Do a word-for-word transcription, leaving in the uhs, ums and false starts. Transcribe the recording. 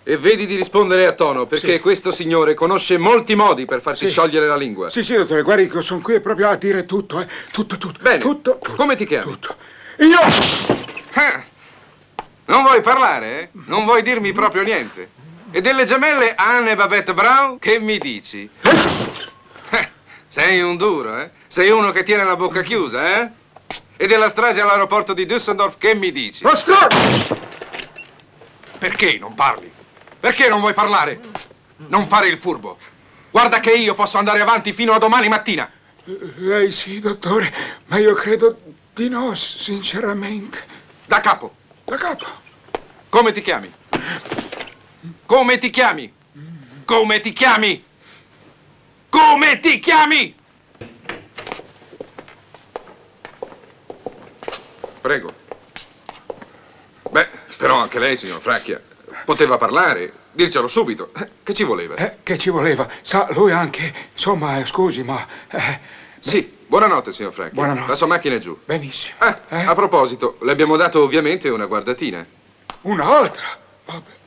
E vedi di rispondere a tono, perché sì. questo signore conosce molti modi per farci sì. sciogliere la lingua. Sì, sì, dottore, guardi che sono qui proprio a dire tutto, eh. Tutto, tutto. Bene. Tutto, tutto. Come ti chiami? Tutto. Io! Ah, non vuoi parlare, eh? Non vuoi dirmi proprio niente. E delle gemelle Anne e Babette Brown, che mi dici? Eh, sei un duro, eh? Sei uno che tiene la bocca chiusa, eh? E della strage all'aeroporto di Düsseldorf, che mi dici? Bastardo! Perché non parli? Perché non vuoi parlare? Non fare il furbo. Guarda che io posso andare avanti fino a domani mattina. Lei sì, dottore, ma io credo di no, sinceramente. Da capo. Da capo. Come ti chiami? Come ti chiami? Come ti chiami? Come ti chiami? Prego. Beh, però anche lei, signor Fracchia, poteva parlare, dircelo subito. Che ci voleva? Eh, che ci voleva? Sa, lui anche, insomma, eh, scusi, ma... Eh, sì, buonanotte, signor Fracchia. Buonanotte. La sua macchina è giù. Benissimo. Ah, eh? a proposito, le abbiamo dato ovviamente una guardatina. Un'altra? Vabbè.